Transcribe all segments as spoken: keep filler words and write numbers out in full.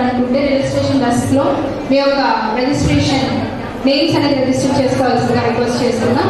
చేసుకోవాలనుకుంటే రిజిస్ట్రేషన్ డెస్క్లో మీ యొక్క రిజిస్ట్రేషన్ నేమ్స్ అనేది రిజిస్టర్ చేసుకోవాల్సిందిగా రిక్వెస్ట్ చేస్తున్నాం.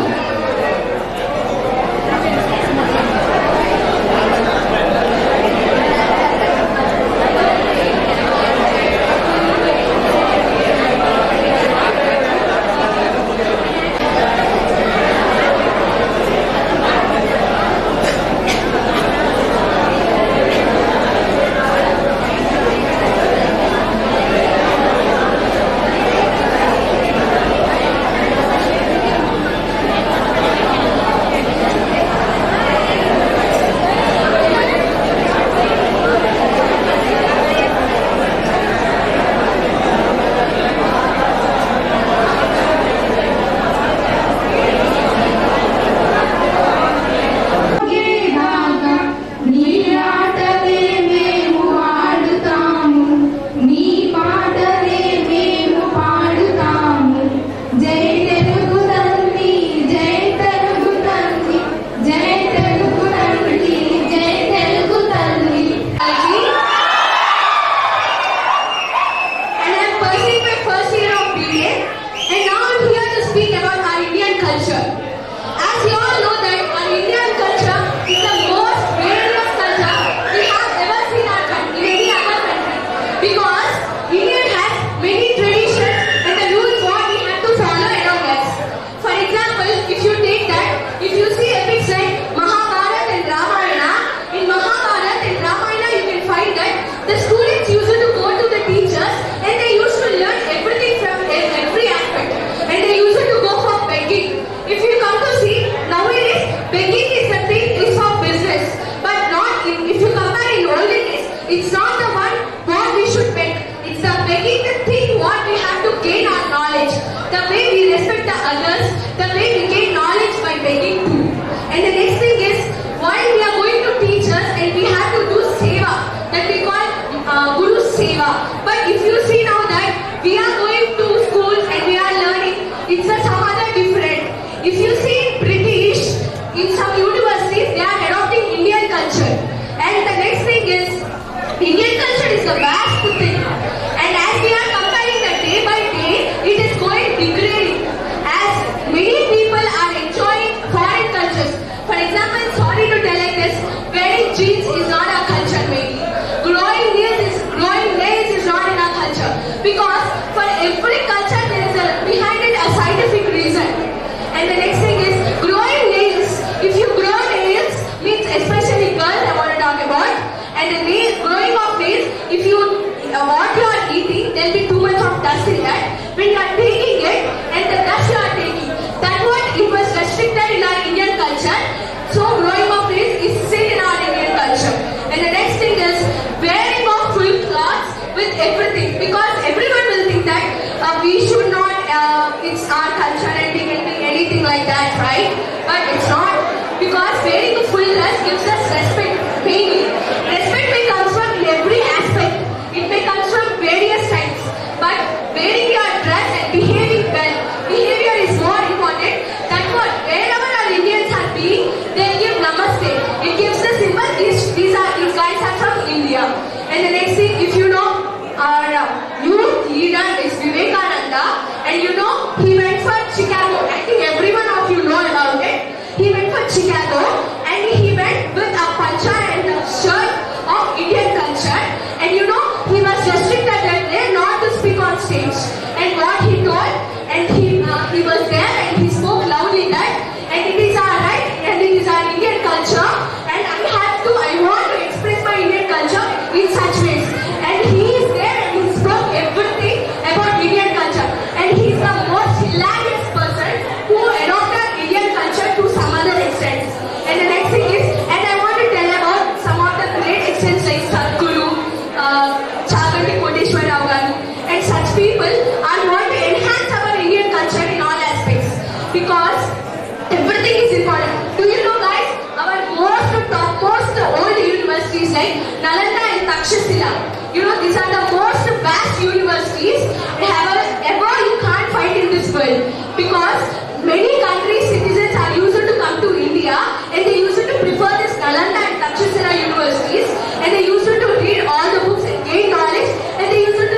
Nalanda and Takshashila universities, and they used to read all the books and gain knowledge, and they used to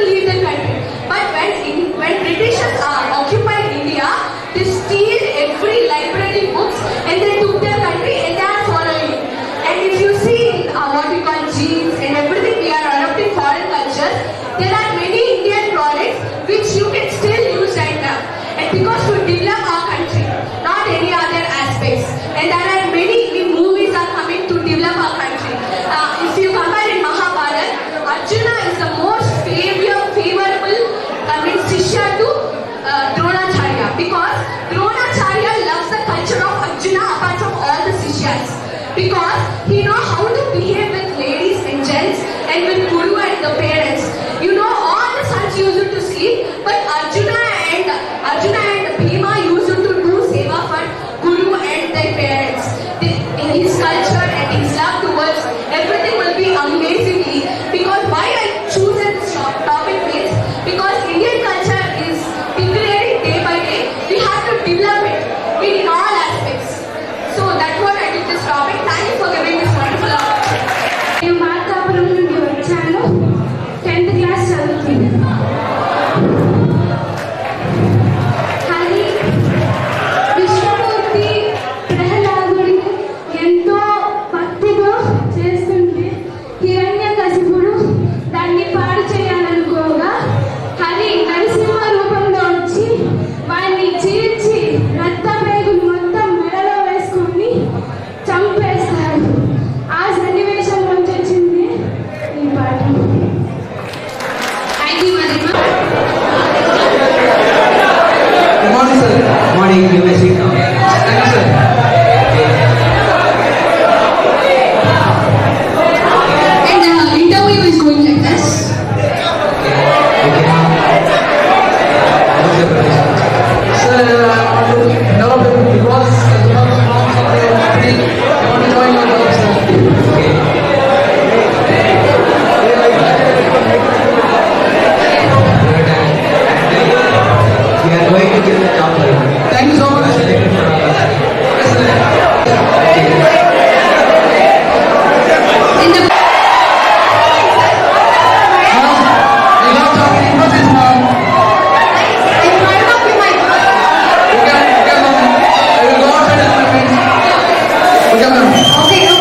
Indian products which you can still use right now. And because to develop our country, not any other aspects. And there are many movies are coming to develop our country. Uh, if you compare in Mahabharata, Arjuna is the most favor, favorable I mean, Shishya to uh, Dronacharya, because Dronacharya loves the culture of Arjuna apart from all the Sishyas, because he knows how to behave with ladies and gents and with Guru and the parents. You know, all the sons used to sleep, but Arjuna and Arjuna and Bhima used to do seva for Guru and their parents. The, his culture and his love towards everything will be amazingly, because why I choose this topic means because Indian culture is degrading day by day. We have to develop it in all aspects. So that's what I did this topic. Thank you for giving this wonderful opportunity. నేను మార్కాపురం నుండి వచ్చాను. Tenth class చదువుతున్నాను. అది విష్ణుమూర్తి ప్రహ్లాదుడిని ఎంతో భక్తితో చేస్తుంటే హిరణ్యకశిపుడు దాన్ని పాడు చేయాలనుకోగా హరి నరసింహ రూపంలో వచ్చి వారిని చీల్చి రక్తపేగులు మొత్తం మెడలో వేసుకొని చంపేస్తాడు. ఆ సన్నివేశం నుంచి వచ్చింది ఈ పాట. Thank you, Madhima. Good morning, sir. Good morning. You may sit down. Thank you, sir. And the uh, interview is going like this. Okay. What's your question? Sir, I want to develop it because as one of the moms of the company, I want to join your job, sir. Okay. We are going to give the job for you. Thank you so much. Selected for our class. Yes, sir. In the Ma'am, I love talking English, ma'am. in front of you, my Okay, okay, ma'am. I will go outside with my friends. Okay, ma'am. okay, okay.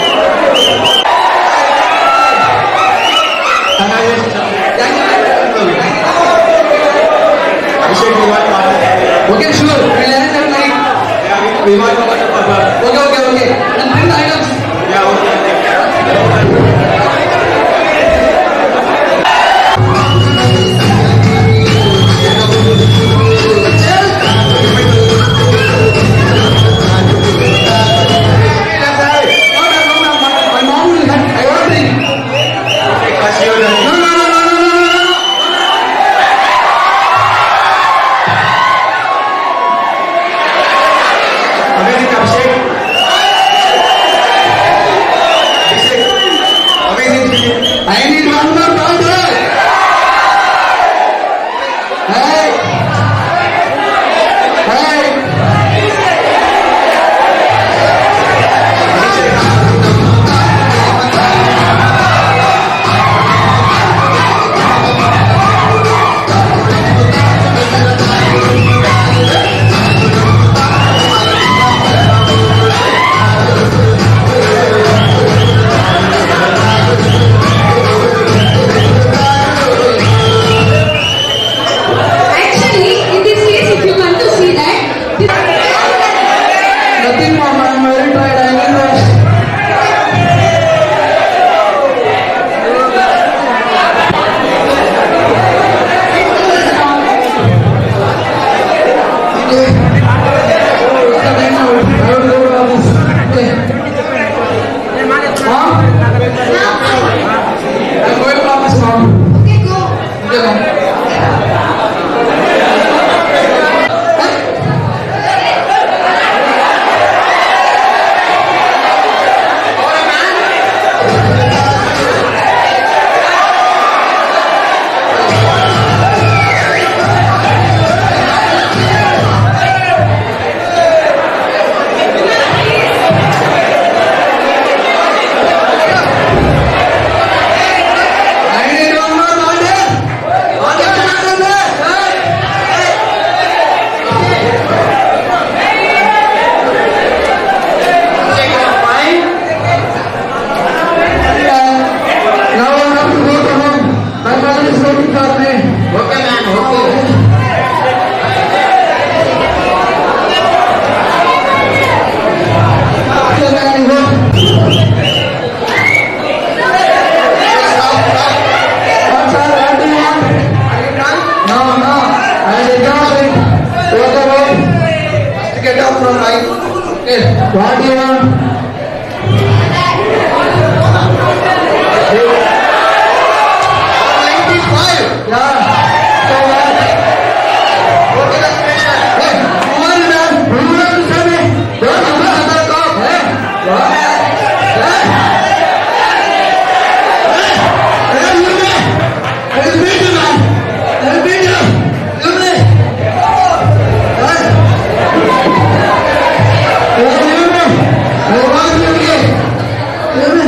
Okay, sure. We'll arrange that night. We want to watch the Okay, okay, okay. And bring the items. Yeah, okay. My mom will have. I want to bring. Because you No, no, no, no, no, no, no, no. Okay, or right? Okay. What do you want? ninety-five. Yeah. So what? Okay, that's question. Hey, who are you, man? Who are you, Sammy? Don't you want to talk? Hey, what? Hey, hey, hey, you man. I'll beat you, man. I'll beat you. You man. Hey. You man. I want you, man. You man.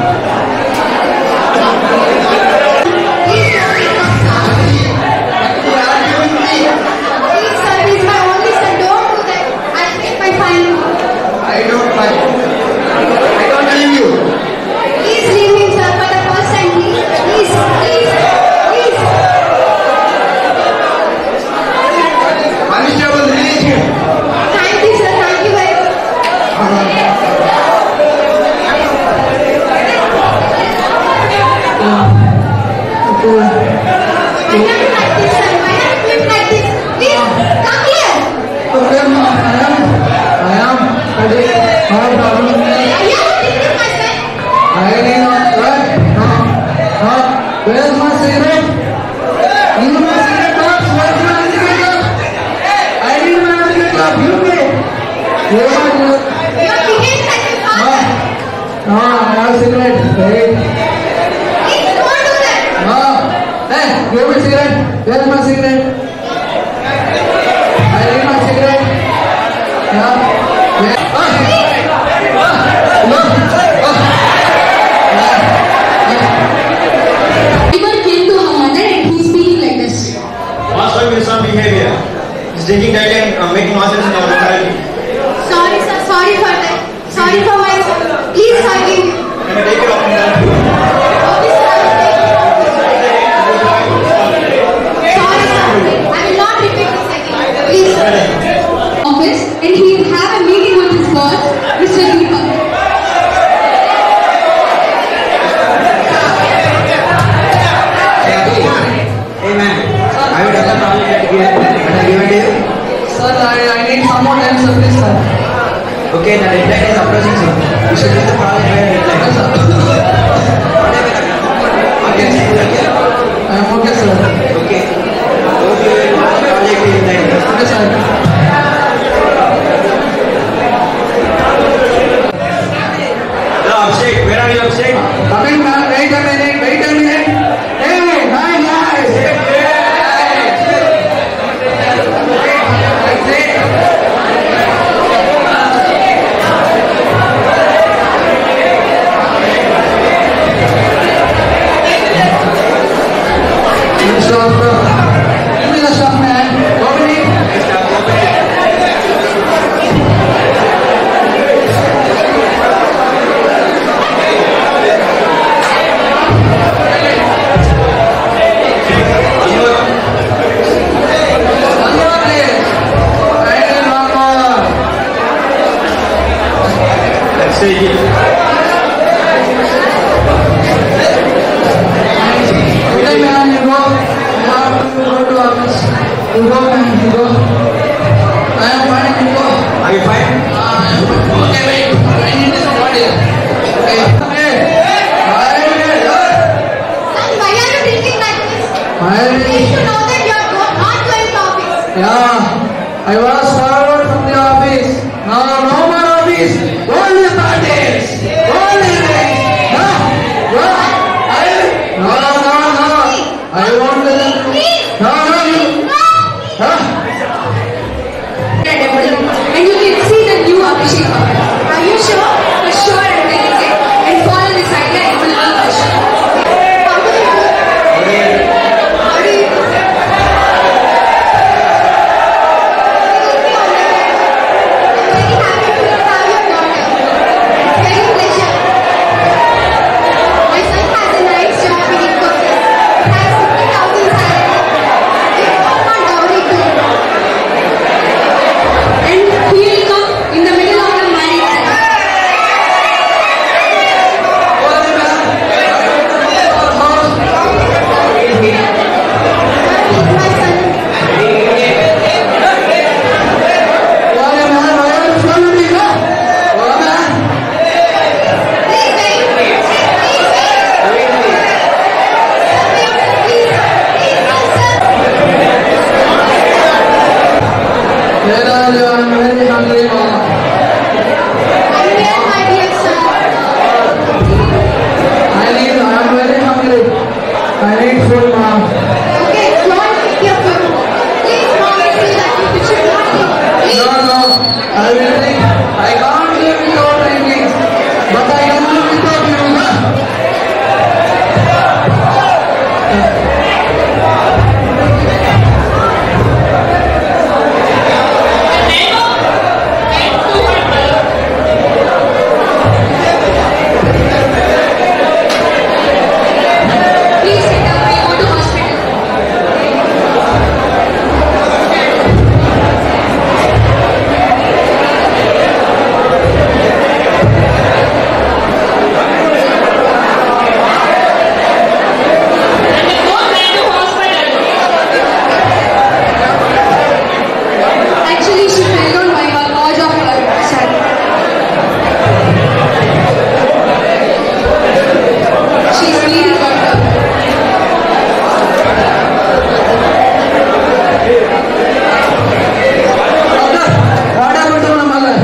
Drinking that and uh, making nonsense in our locality. Sorry, sir. Sorry for that. Sorry for my son. Please forgive me. Can you take it off from that? Okay, sir. Sorry, sir. I will not repeat this again. Please, sir. Office, and he will have a meeting with his boss, Mister Deepak. Hey man, I will have a problem to give it. Can I give it to you? Sir, I, I need some more time, sir, please, sir. Okay, the deadline is approaching soon. You should do the project by deadline. Yes, sir. Okay, sir. I am okay, sir. Okay. Hope you will do the project in time. Okay, sir. Hello, Abhishek. Where are you, Abhishek? Coming, man. Wait a minute. Wait a minute. Hey, hi, guys. Stop, bro. Give me the stuff, man. Open it. Sanjay, please. I need one more. Let's take it. Okay, man, you go. You have to go to office. You go, man, you go. I am fine, you go. Are you fine? Uh, okay, wait. I need this body. Okay. Hey. Hi, hey. Son, why are you drinking like this? Hi. You should know that you are go- not going to office. Yeah, I was forward from the office. Now, no more office. Only parties. Only drinks. No, no. I, no, no, no. I won't let them. No, no, you. Huh? And you can see the new Abhishek. Are you sure? For sure, I'm telling you. And follow this idea, it will be for sure. How do you do? How do you do? I'm very happy to have your daughter. It's very pleasure. My son has a nice job in Infosys. He has fifty thousand salary. He won't want dowry too. And he will come in the middle of the marriage. Where are you? I'm very hungry, Mama. I'm here, my dear sir. I need, I'm very hungry. I need food, Mom. Okay, go and pick your food. Please, mom, see that you should not eat. Please. No, no, I will drink. I can't live without drinking, but I can live without you. Please sit down. We go to hospital. Actually, she fell down by her cause of her son. She's bleeding, doctor. Doctor, what happened to my mother?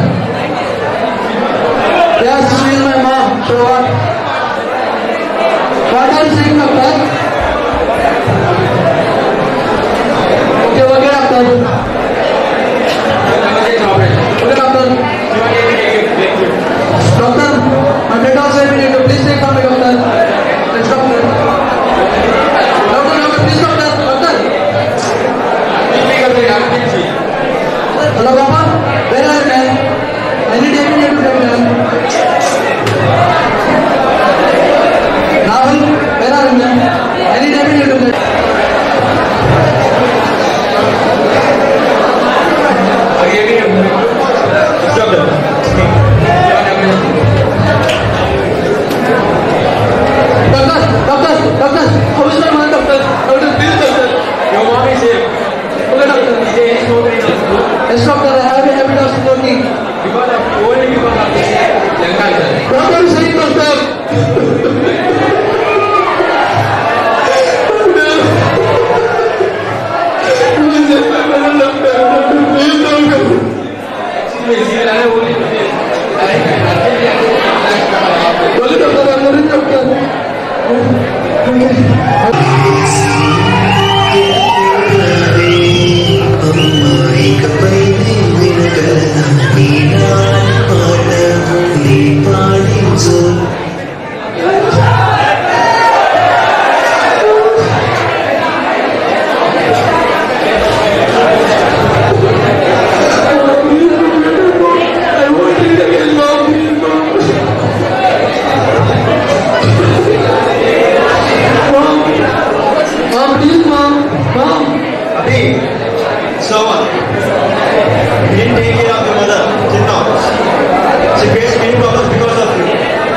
Yes, she is my mom. So what? What are you saying, doctor? Okay, okay, doctor. Okay, doctor. Doctor, my dad also said we need to please take from me, doctor. Let's doctor. Doctor, doctor, please, doctor. Doctor. Hello, Papa. Where are you, man? I need immediate treatment. Rahul, where are you, man? I need immediate treatment. Doctor, doctor, doctor. How is my mother, doctor? Doctor, please, doctor. Your mom is here. Okay, doctor. She is smoking also. Yes, doctor. I have a habit of smoking. Because of only because of this lung cancer. Doctor is saying, doctor. She will have only this. Only doctor, I'm not doctor. I won't drink again, Mom. Please, Mom. Mom. Mom, please, Mom. Mom. Abhi, so what? You didn't take care of your mother till now. She faced many problems because of you.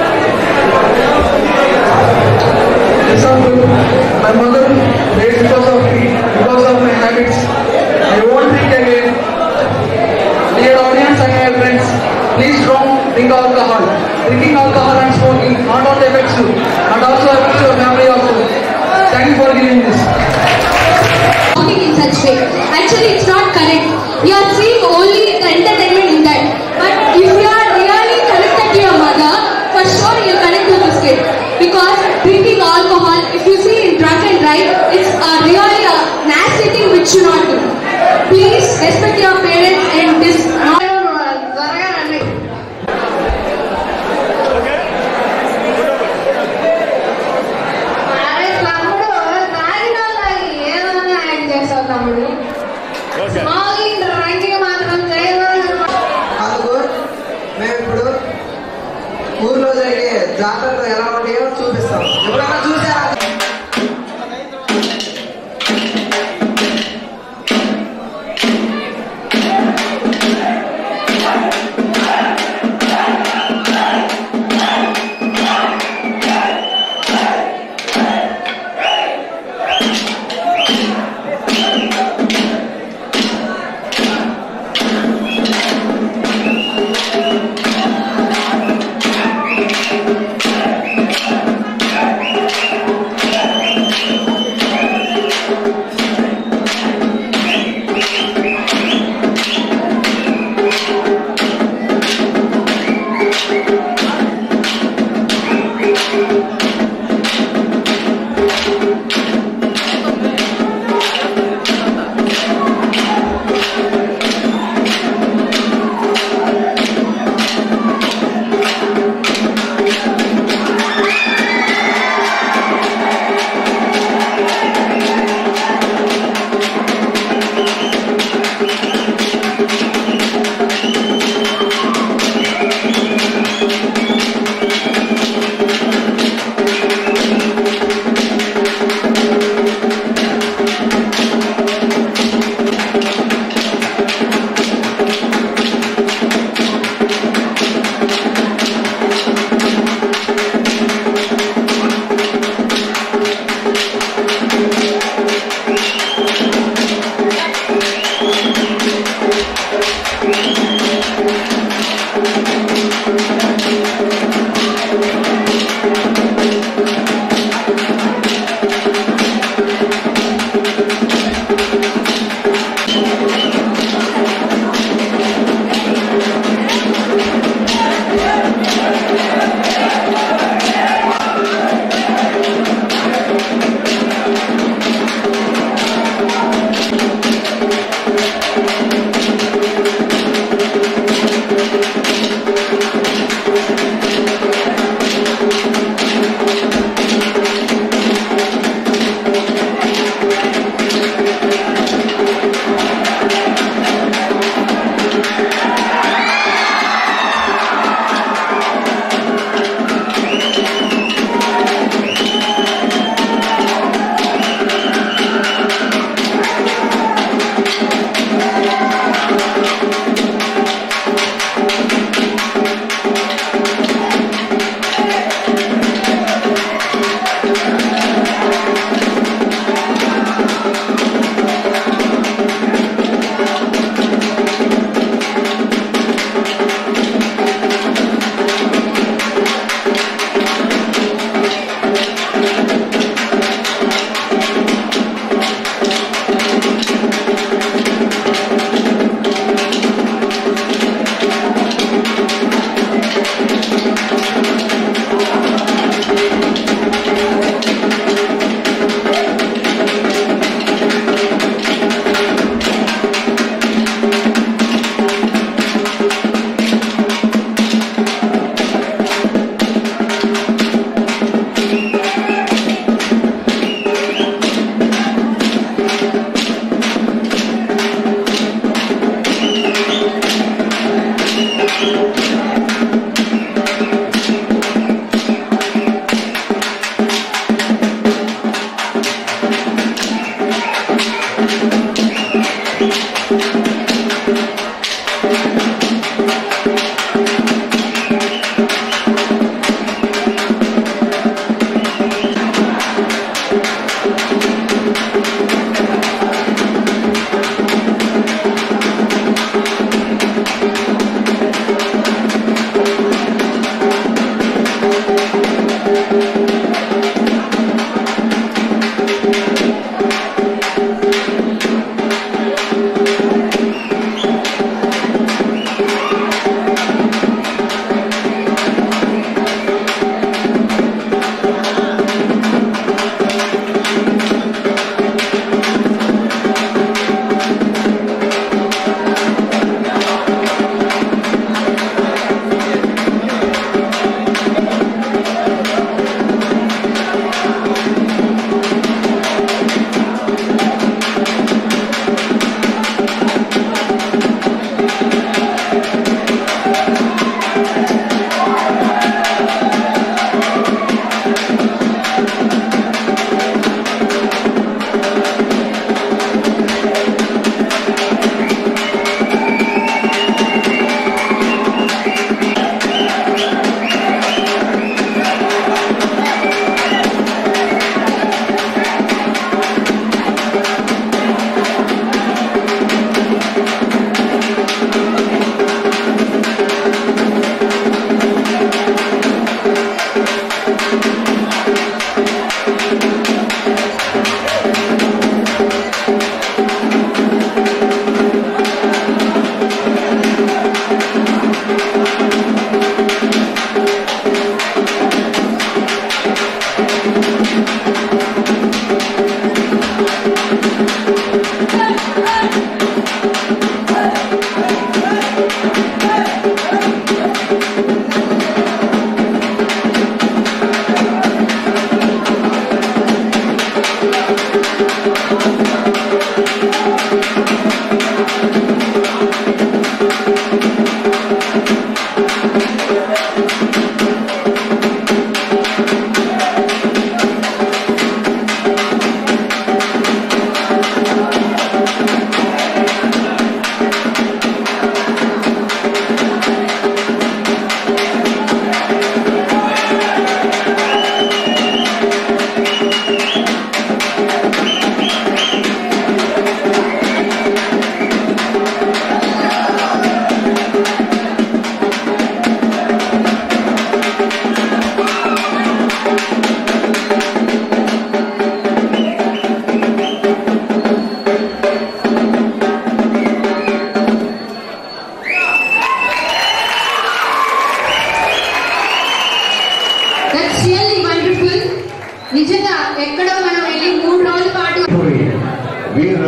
Yes, uncle. My mother died because of me, because of my habits. I won't drink again. Dear audience and my friends, please don't drink alcohol. Drinking alcohol and smoking not only affects you, but also affects your family also. Thank you for giving this. Talking in such way. Actually, it's not correct. You are seeing only the entertainment in that. But if you are really connected to your mother, for sure you'll connect to this kid. Because drinking alcohol, if you see in drunk and drive, it's a really a nasty thing which you not do. Please respect your parents and this. అరే తమ్ముడు తాగిన వాళ్ళకి ఏదన్నా act చేస్తావు తమ్ముడు smoking drinking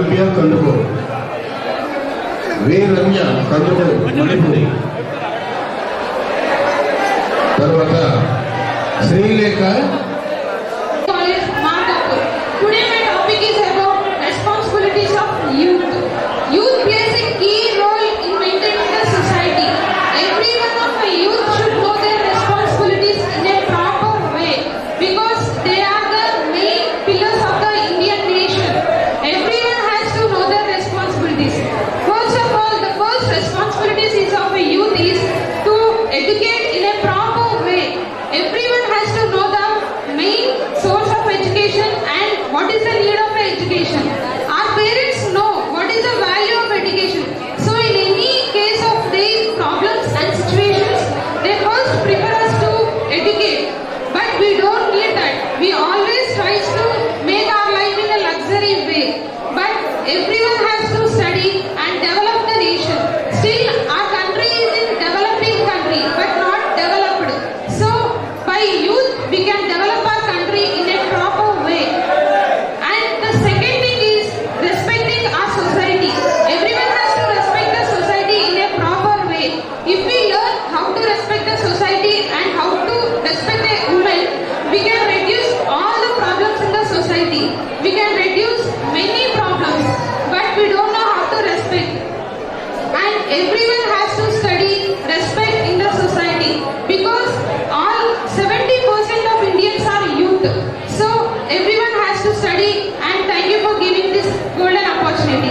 Ramya కందుకో, వే రమ్య కందుకో మణిపూరి. తర్వాత Srilekha. Today my topic is about responsibilities of youth. Youth plays a key role in maintaining the society. Every one of the youth should know their responsibilities in a proper way because they are the main pillars of the Indian nation. Everyone has to know their responsibilities. First of all, the first responsibilities is of a youth is to educate in a proper way. Everyone has to know the main source of education and what is the need of education. Our parents know what is the value of education. So in any case of these problems and situations, they first prefer us to educate. But we don't need that. We always try to make our life in a luxury way. But everyone has to study and develop the nation. Still, our country is in developing country, but not developed. So by youth, we can develop our country in a proper way. And the second thing is respecting our society. Everyone has to respect the society in a proper way. If we learn how to respect the society and how to respect a woman, we can reduce all the problems in the society. We can reduce many problems, but we don't know how to respect. And everyone has to study respect in the society because all seventy percent of Indians are youth. So everyone has to study, and thank you for giving this golden opportunity.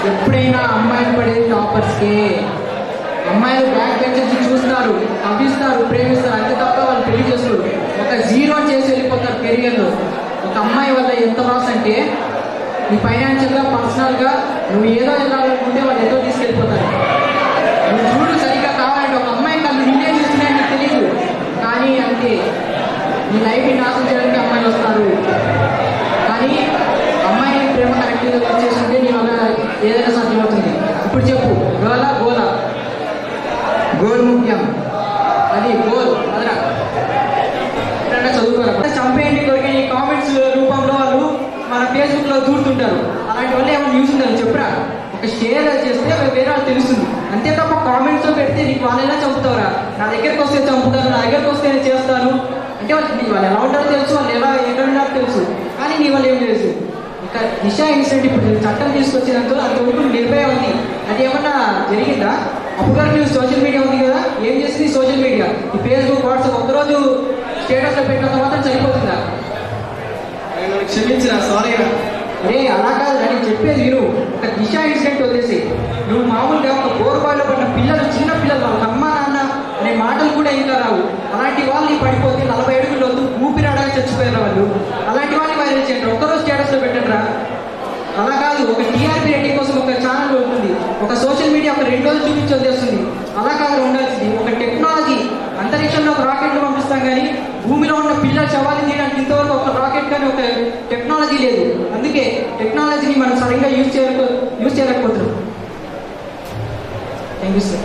ఎప్పుడైనా అమ్మాయిలు పడేది టాపర్స్కే. అమ్మాయిలు back benches చూస్తారు, అభిస్తారు, ప్రేమిస్తారు, అంతే తప్ప వాళ్ళు పెళ్లి చేసుకోరు. ఒక జీరో చేసి వెళ్ళిపోతారు కెరియర్లో. ఒక అమ్మాయి వల్ల ఎంత లాస్ అంటే నీ ఫైనాన్షియల్గా, పర్సనల్గా నువ్వు ఏదో వెళ్ళాలనుకుంటే వాళ్ళు ఏదో తీసుకెళ్ళిపోతారు. నువ్వు చూడు సరిగ్గా కావాలంటే ఒక అమ్మాయి కళ్ళు నిన్నే చూస్తున్నాయి నీకు తెలియదు, కానీ అంతే నీ లైఫ్ని నాశనం చేయడానికి అమ్మాయిలు వస్తారు. కానీ అమ్మాయిని ప్రేమ కరెక్ట్గా చేసుకుంటే నీ వల్ల ఏదైనా సాధ్యమవుతుంది. ఇప్పుడు చెప్పు, గోలా గోలా గోల్ ముఖ్యం, అది గోల్ అదరా ఎప్పుడైనా చదువుకోవాలి. చంపేయండి కొరికి ఈ కామెంట్స్ రూపంలో వాళ్ళు మన ఫేస్బుక్లో దూరుతుంటారు. అలాంటి వల్ల ఏమైనా యూజ్ ఉందని చెప్పురా. ఒక షేర్ చేస్తే వేరే వాళ్ళు తెలుస్తుంది, అంతే తప్ప కామెంట్స్లో పెడితే నీకు వాళ్ళు ఎలా చంపుతావురా. నా దగ్గరికి వస్తే చంపుతారు, నా దగ్గరికి వస్తే నేను చేస్తాను అంటే వాళ్ళు నీ వాళ్ళు ఎలా ఉంటారో తెలుసు, వాళ్ళు ఎలా ఎక్కడ ఉన్నారో తెలుసు, కానీ నీ వాళ్ళు ఏం తెలుసు. ఇక దిశ ఇన్సిడెంట్ ఇప్పుడు చట్టం తీసుకొచ్చినంత అంతవరకు నిర్భయ ఉంది, అది ఏమన్నా జరిగిందా? అప్పుడు న్యూస్ సోషల్ మీడియా ఉంది కదా, ఏం చేసింది సోషల్ మీడియా? ఈ ఫేస్బుక్, వాట్సాప్ ఒక్కరోజు స్టేటస్లో పెట్టినంత మాత్రం సరిపోతుందా? క్షమించిన సారీ. అరే అలా కాదు, నేను చెప్పేది విను. ఒక దిశ ఇన్సిడెంట్ వదిలేసి నువ్వు మామూలుగా ఒక బోర్బాయిలో పడిన పిల్లలు, చిన్న పిల్లలు, వాళ్ళ అమ్మ నాన్న అనే మాటలు కూడా ఇంకా రావు. అలాంటి వాళ్ళు పడిపోతే నలభై అడుగులు వద్దు ఊపిరి అడగా చచ్చిపోయారు వాళ్ళు. అలాంటి వాళ్ళని వైరల్ చేయండి, ఒక్కరోజు స్టేటస్లో పెట్టండి రా. అలా కాదు, ఒక టీఆర్పీ రేటింగ్ కోసం ఒక ఛానల్ ఉంటుంది, ఒక సోషల్ మీడియా ఒక రెండు రోజులు చూపించి వదిలేస్తుంది. అలా కాదు ఉండాల్సింది. ఒక టెక్నాలజీ, అంతరిక్షంలో ఒక రాకెట్లు పంపిస్తాం కానీ భూమిలో ఉన్న పిల్లల శవాన్ని తీయడానికి ఇంతవరకు ఒక రాకెట్ కానీ ఒక టెక్నాలజీ లేదు. అందుకే టెక్నాలజీని మనం సరిగ్గా యూజ్ చేయలేక యూజ్ చేయలేకపోతున్నాం. Thank you sir.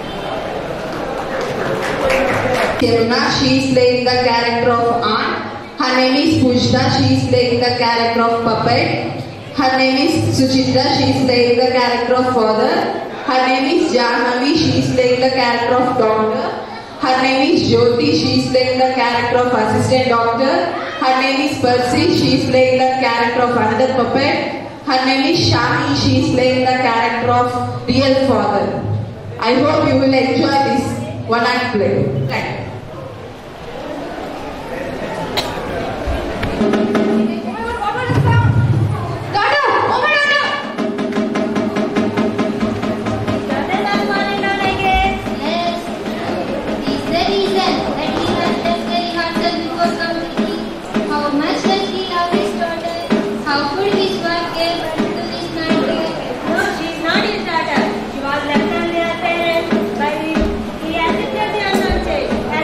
Yamuna, she is playing the character of aunt. Her name is Pushta, she is playing the character of puppet. Her name is Suchitra, she is playing the character of father. Her name is Jahnavi, she is playing the character of doctor. Her name is Jyoti, she is playing the character of assistant doctor. Her name is Percy, she is playing the character of another puppet. Her name is Shami, she is playing the character of real father. I hope you will enjoy this one act play. Thank you. She was left on their parents, but he, he accepted the unknown change.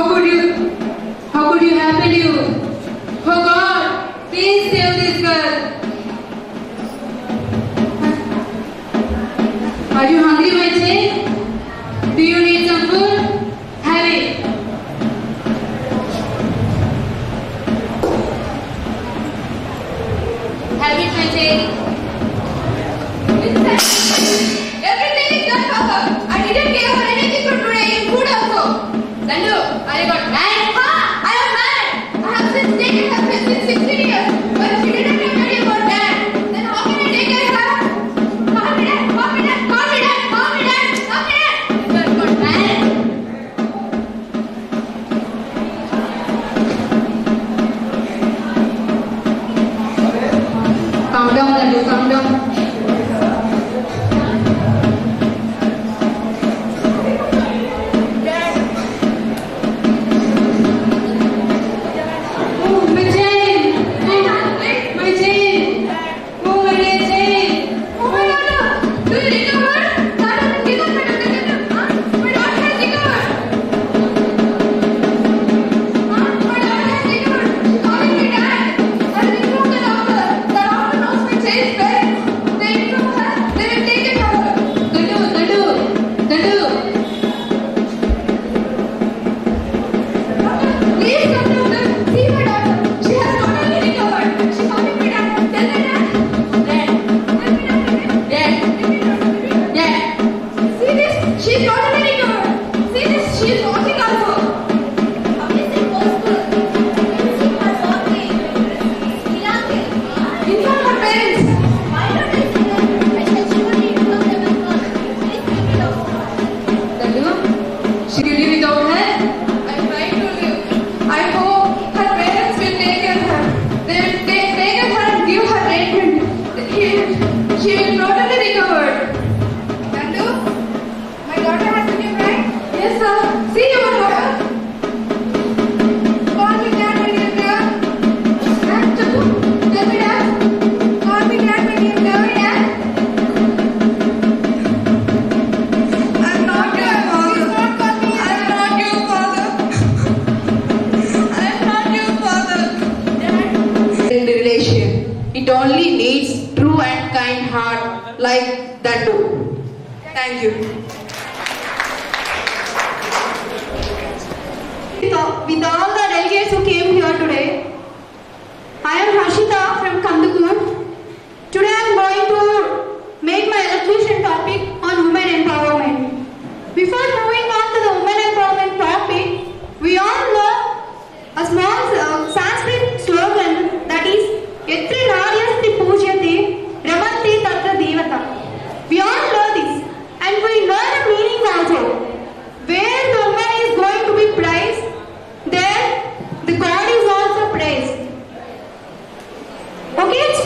How could you, how could you happen to you? Oh God, please save this girl. Are you hungry, my child? Do you need some food? Have it. Have it, my child. Everything is done, Papa. I didn't care for anything for today in food also. Dandu, are you got mad? Ha! I am mad. I have since taken her since sixteen years. But she didn't tell me about that. Then how can I take care of her? Call me dad, call me dad, call me dad, call me dad, call me dad. You are got mad? Calm down, Dandu, calm down. It only needs true and kind heart like that too. Thank you. With all the delegates who came here today, I am Harshita from Kandukur. Today I am going to make my elocution topic on women empowerment. Before moving on to the women empowerment topic, we all know a small uh, Sanskrit slogan that is Yatra Naryasti Pujyate Ramanti Tatra Devata. We all know this and we learn the meaning also. Where the woman is going to be praised, there the God is also praised. Okay, it's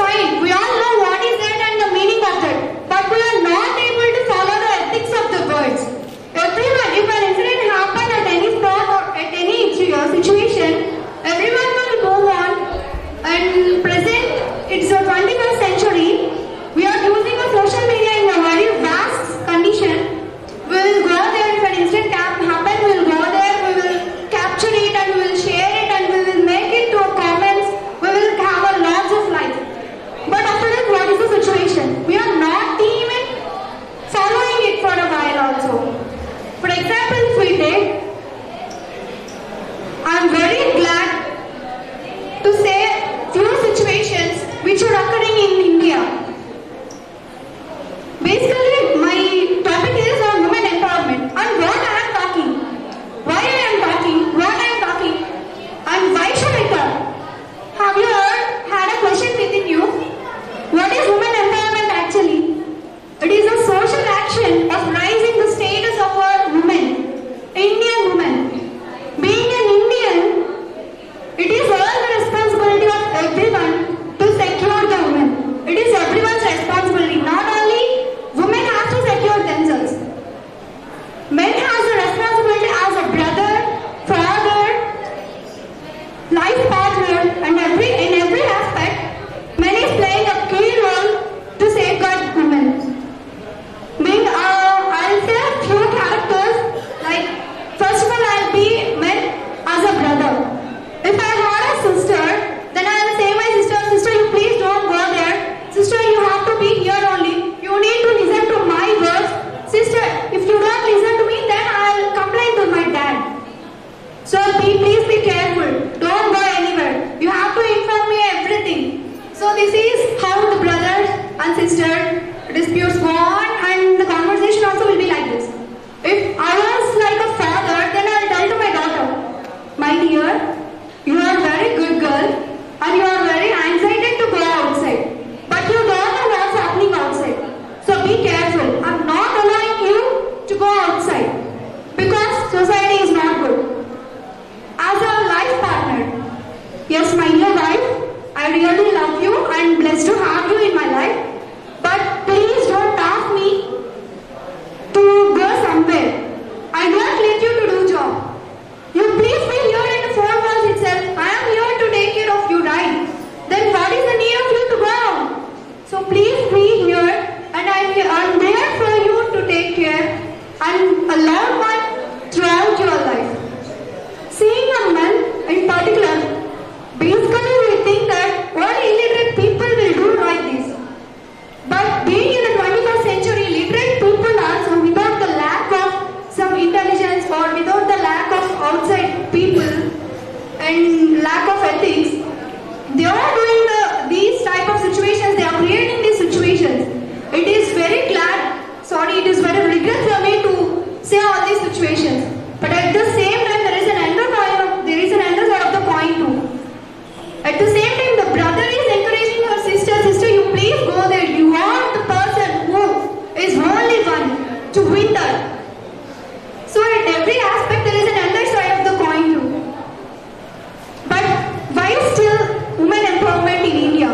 please be careful. Don't go anywhere. You have to inform me everything. So this is how the brothers and sisters disputes go on, and the conversation also will be like this. If I was like a father, then I'll tell to my daughter, my dear, you are a very good girl and you are very excited to go outside. But you don't know what's happening outside. So be careful. I'm not allowing you to go outside because society is not good. As a life partner, yes, my dear wife, I really love you and blessed to have you in my life. But please don't ask me to go somewhere. I don't let you to do job. You please be here in the four walls itself. I am here to take care of you, right? Then what is the need of you to go out? So please be here, and I am there for you to take care and a loved one throughout your life. Seeing a man in particular, basically we think that only illiterate people will do like this. But being in the twenty-first century, literate people also, without the lack of some intelligence or without the lack of outside people and lack of ethics, they are doing the, these type of situations, they are creating these situations. It is very glad, sorry, it is very regret for me to say all these situations. But at the same time, there is an another coin, there is an another side of the coin too. At the same time, the brother is encouraging her sister, sister, you please go there. You are the person who is only one to win that. So at every aspect, there is an another side of the coin too. But why still women empowerment in India?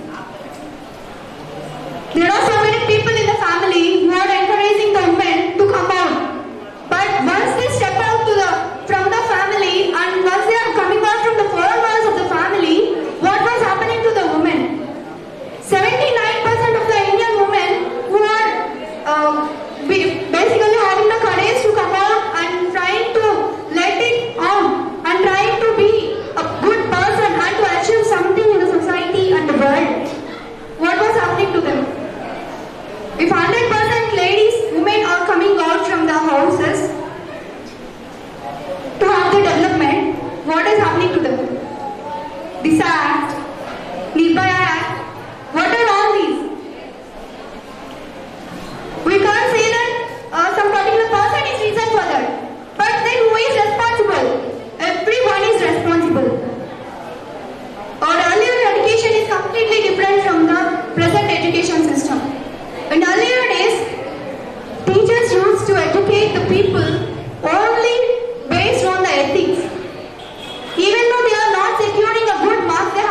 There are so many people in the family who are encouraging the women to come out. But once they step out to the from the family and once they are coming out from the four walls of the family, what was happening to the women? seventy-nine percent of the Indian women who are uh, basically having the courage to come out and trying to let it on and trying to be a good person and to achieve something in the society and the world. What was happening to them? If one hundred percent ladies, women are coming out from the houses to have the development, what is happening to them? This act, Nirbhaya Act, what are all these? We can't say that uh, some particular person is reason for that. But then who is responsible? Everyone is responsible. Our earlier education is completely different from the present education system. In earlier days, teachers used to educate the people only based on the ethics. Even though they are not securing a good mark, they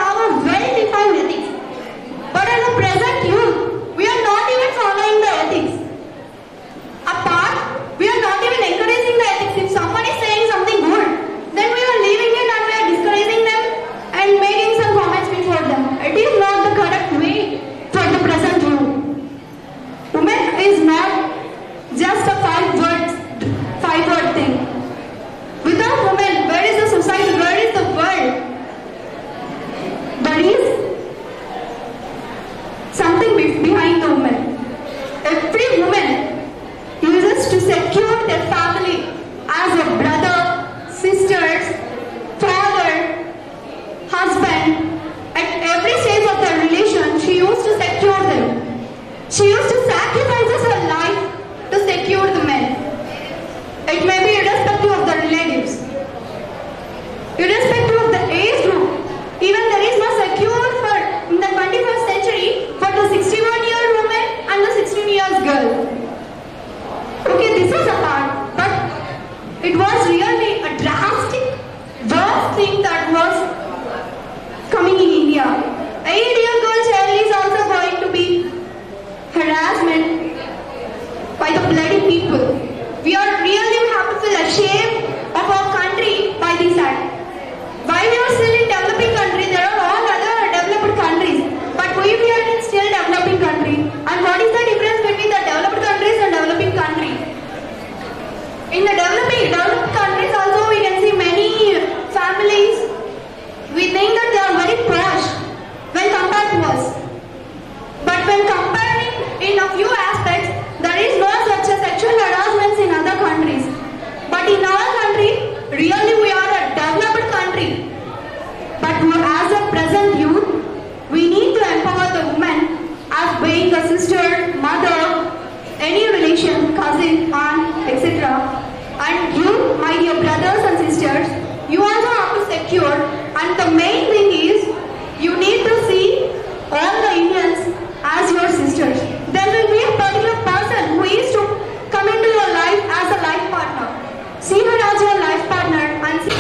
And the main thing is, you need to see all the Indians as your sisters. There will be a particular person who is to come into your life as a life partner. See her as your life partner and see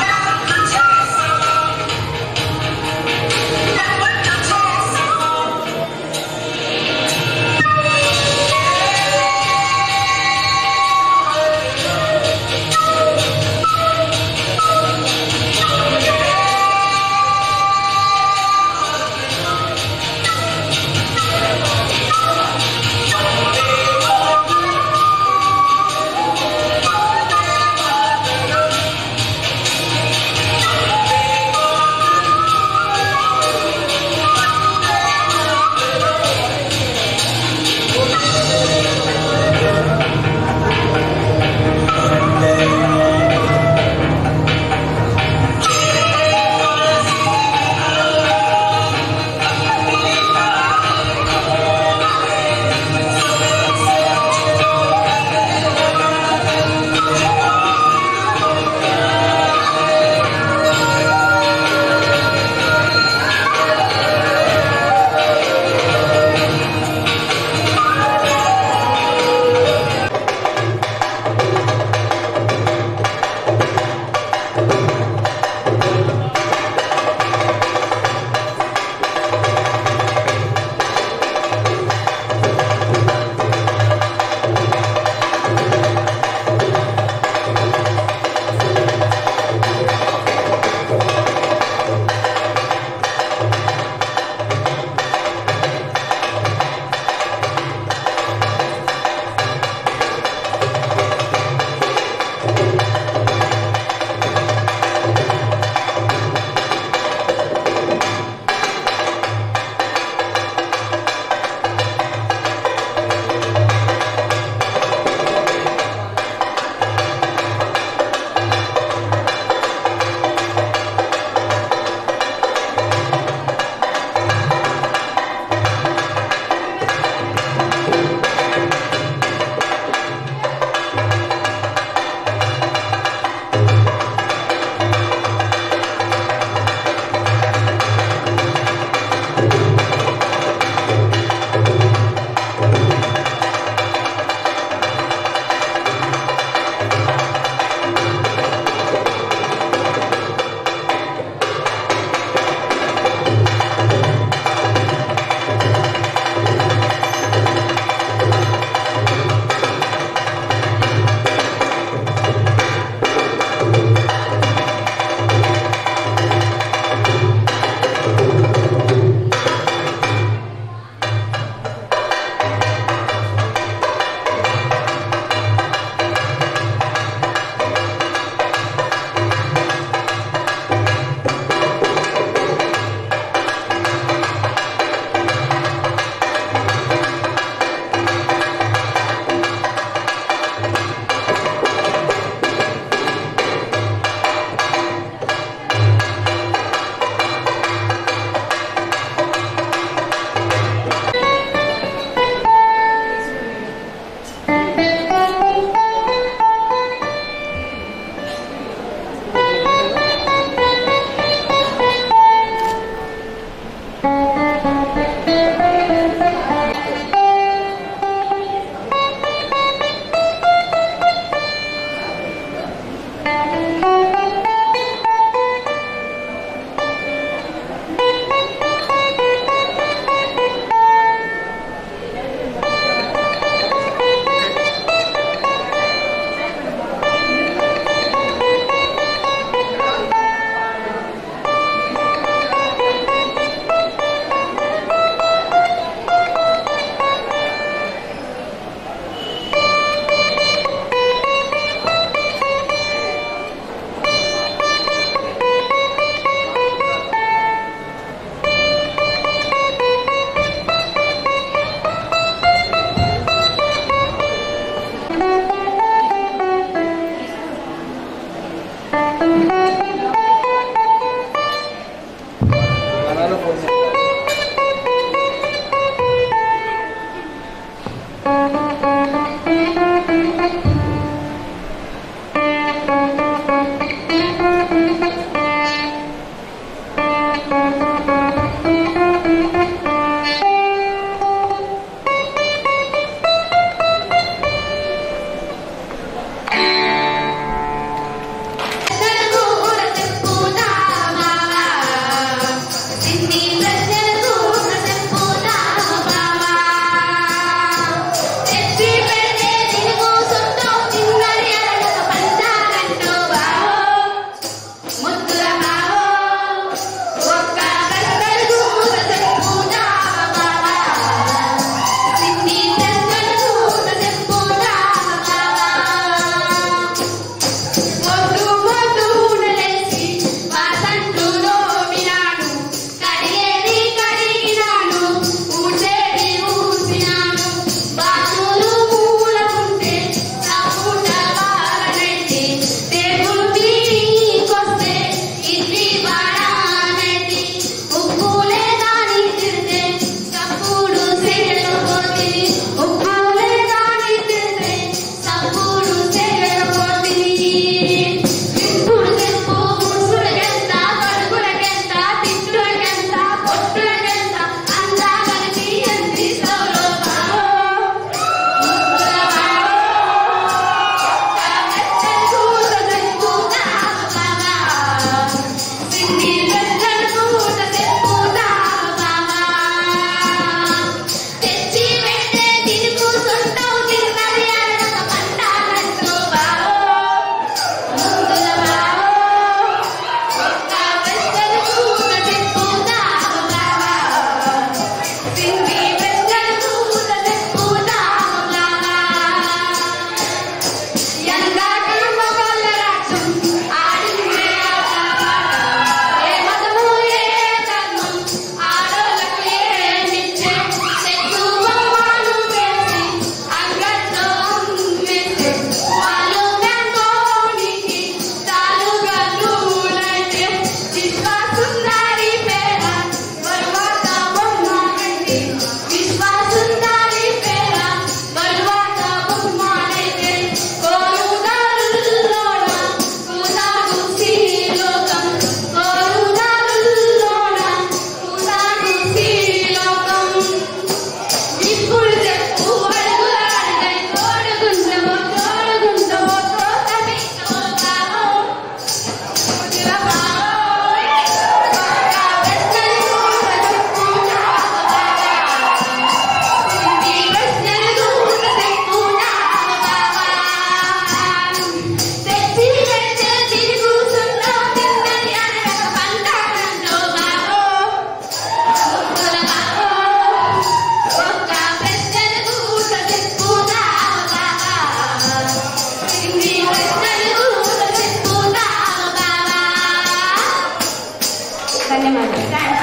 ధన్యవాదాలు.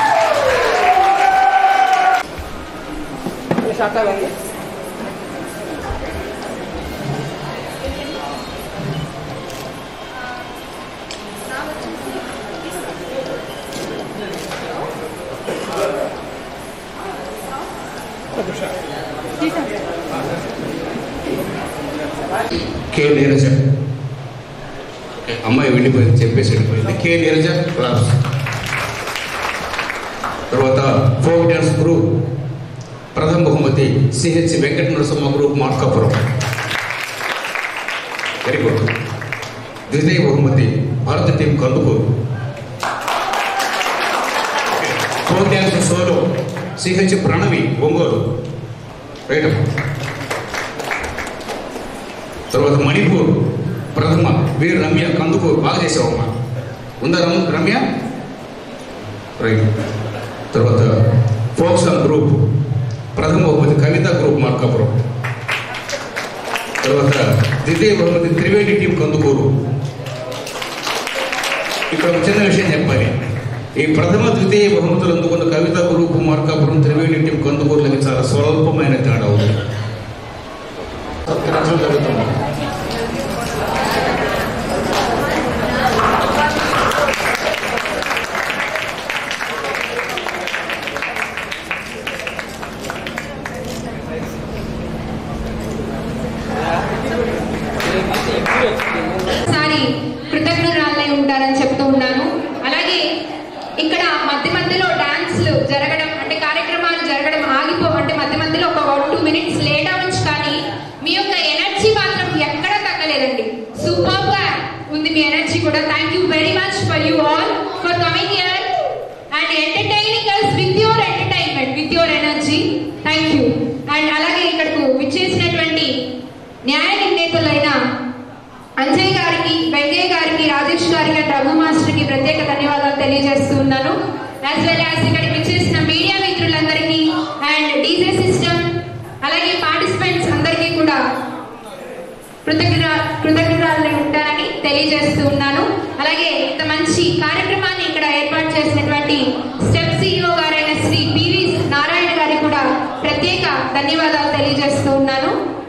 కే నీరజ అమ్మాయి వెళ్ళిపోయింది, చెప్పేసి వెళ్ళిపోయింది. K Neeraja class. తర్వాత folk dance group ప్రథమ బహుమతి CH Venkata Narasimha group Markapuram. Very good. ద్వితీయ బహుమతి Bharata team Kandukur. Folk dance solo CH Pranavi Ongole. Right. తర్వాత మణిపూర్ ప్రథమ వీరు రమ్య కందుకూరు. బాగా చేసావమ్మా. ఉందా రమ్య? రైట్. తర్వాత ఫోక్ సాంగ్ గ్రూప్ ప్రథమ బహుమతి కవిత గ్రూప్ మార్కాపురం. తర్వాత ద్వితీయ బహుమతి త్రివేణి టీం కందుకూరు. ఇక్కడ ఒక చిన్న విషయం చెప్పాలి. ఈ ప్రథమ ద్వితీయ బహుమతులు అందుకున్న కవిత గ్రూప్ మార్కాపురం, త్రివేణి టీం కందుకూరులకి చాలా స్వల్పమైన తేడా ఉంది. జరుగుతుంది. సారి కృతజ్ఞురాలై ఉంటారని చెప్తూ ఉన్నాను. అలాగే ఇక్కడ మధ్య మధ్యలో డాన్స్లు జరగడం అంటే కార్యక్రమాలు జరగడం ఆగిపో అంటే మధ్య మధ్యలో ఒక వన్ టూ మినిట్స్ లేట్ అవ్వచ్చు, కానీ మీ యొక్క ఎనర్జీ మాత్రం ఎక్కడా తగ్గలేదండి. సూపర్ గా ఉంది మీ ఎనర్జీ కూడా. Thank you very much for you all for coming here and entertaining us with your entertainment, with your energy. Thank you. And అలాగే ఇక్కడకు విచ్చేసినటువంటి న్యాయ నిర్ణేతలైన అంజయ్ గారికి, వెంకయ్య గారికి, రాజేష్ గారికి అండ్ రఘు మాస్టర్ కి ప్రత్యేక ధన్యవాదాలు తెలియజేస్తూ ఉన్నాను. యాజ్ వెల్ యాజ్ ఇక్కడికి విచ్చేసిన మీడియా మిత్రులందరికీ అండ్ డీజే సిస్టమ్ అలాగే పార్టిసిపెంట్స్ అందరికీ కూడా కృతజ్ఞ కృతజ్ఞతలు ఉంటారని తెలియజేస్తూ ఉన్నాను. అలాగే ఇంత మంచి కార్యక్రమాన్ని ఇక్కడ ఏర్పాటు చేసినటువంటి స్టెప్ సిఇఓ గారైన శ్రీ పివి నారాయణ గారికి కూడా ప్రత్యేక ధన్యవాదాలు తెలియజేస్తూ ఉన్నాను.